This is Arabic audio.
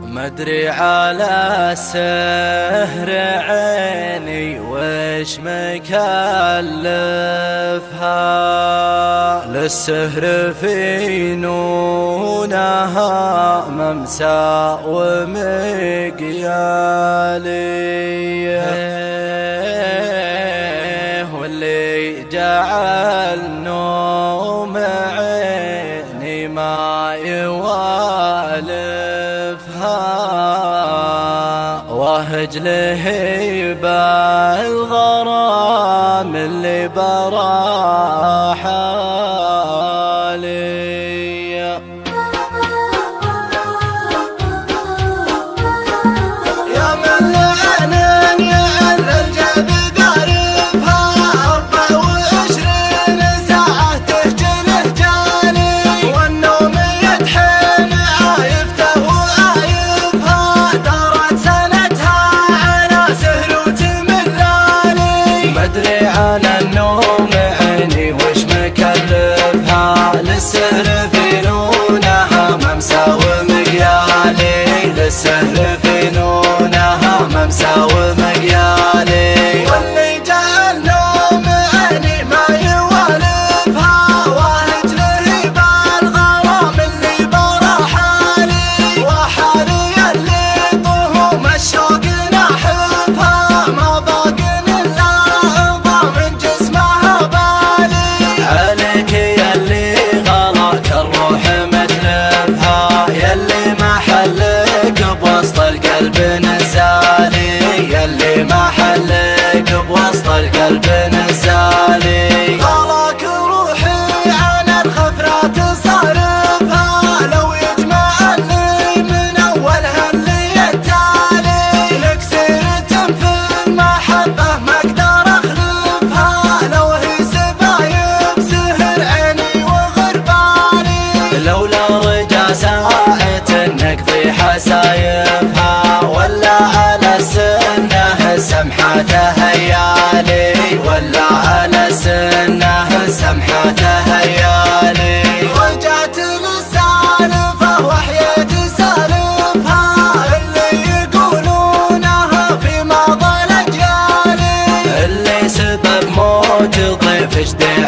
مدري على السهر عيني وش مكلفها، للسهر في نونها ممسى ومقيالي، واللي جعل نوم عيني ما يوالفها، وهج لهيب الغرام اللي برا حالي. يا من لعنن يعل الجبد عرفها، 24 ساعة تهجله جالي، والنوم يدحن عايفته وعايفها، دارت سنتها على سهل وتملالي. مدري على النوم عيني وش مكلفها، للسهر في نونها ممسى ومقيالي، للسهر في نونها ممسى ومقيالي، واللي جعل نوم عيني ما يوالفها، واهج لهيب الغرام اللي برا حالي، وحالي اللي طهوم الشوق ناحفها، ما باقي الا عظام من جسمها بالي. عليك يلي غلاك الروح متلفها، يلي محلك بوسط القلب نزالي، يلي محلك بوسط القلب نزالي. غلاك روحي عن الخفرات صارفها، لو يجمعني من اولها اللي التالي، لك سيرة في المحبة ما اقدر اخلفها، لو هي سبايب سهر عيني وغربالي، لولا رجا ساعة نقضي حسايفها، ولا على سنه سمحته هيالي، ولا على سنه سمحته هيالي. رجعت للسالفة وحييت سالفها، اللي يقولونها في ماضي الأجيال، اللي سبب موت ضيف جديد